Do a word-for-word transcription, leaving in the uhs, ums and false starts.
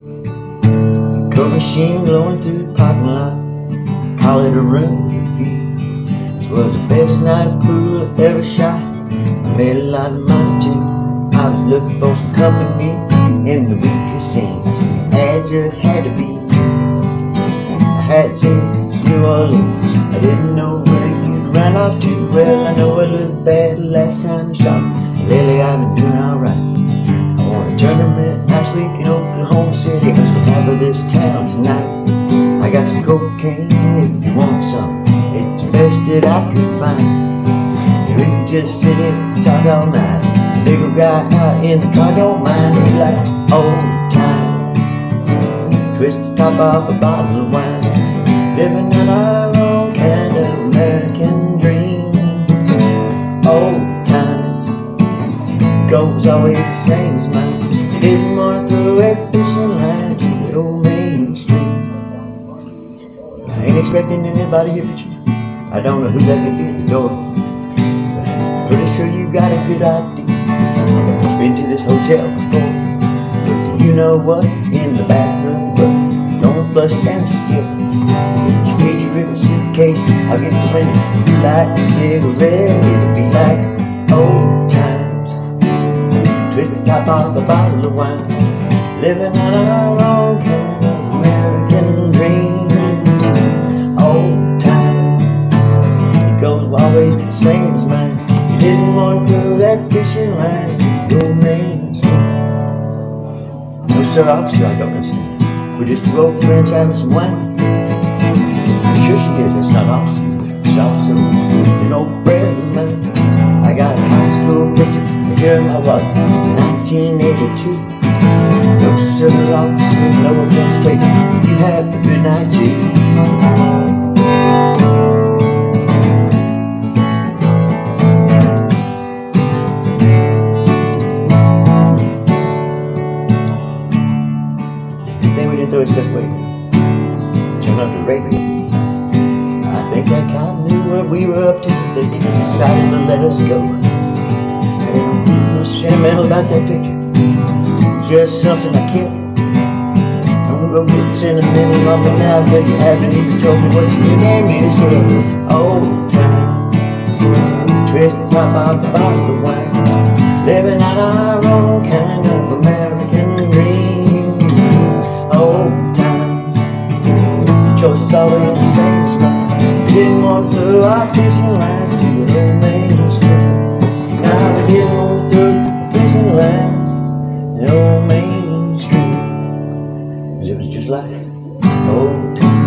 Coke machine blowing through the parking lot. Call it a room review. It was the best night of pool I've ever shot. I made a lot of money too. I was looking for some company in the weekly scene. I said, Adja had to be. I hadn't seen New Orleans. I didn't know where you'd run off to. Well, I know I looked bad the last time you shot me. Lately I've been doing alright. I won a tournament last week in Oklahoma City. I was half of this town tonight. I got some cocaine if you want some. It's the best that I could find. We could just sit here and talk all night. Big old guy out in the car don't mind. He like old time. Twist the top off a bottle of wine. Living in our own kind of American dream. Old times. Goals always the same as mine. You didn't want to throw a fishing line to the old main stream. I ain't expecting anybody here but you. I don't know who that could be at the door. But pretty sure you got a good idea. I've been to this hotel before. But you know what? In the bathroom, but don't flush it down just yet. Get your P G ribbon suitcase, I'll get the window. You like a cigarette, it'll be like old times. Twist the top off a bottle of wine. Living on our own kind of American dream. Old times. It goes always the same as mine. You didn't want to throw that fishing line to your main street. No sir, officer, I don't understand. We're just two old friends having some wine. I'm sure she is, it's not officer. She's also an old friend of mine. I got a high school picture here in my wallet, nineteen eighty-two. No sir, officer, no offense taken. You have a good night too. Throw his stuff away. Turn up the radio. I think they kind of knew what we were up to. They just decided to let us go. I didn't feel sentimental about that picture. Just something I kept. Don't go get sentimental on me now, but you haven't even told me what your name is yet. Old time. Twist the top off the bottle of wine. Living on our own kind of American dream. Old times. The choice is always the same as mine. We didn't want to throw our fishing lines to the old main street. Now we didn't want to throw a fishing line to the old main street. Cause it was just like old times.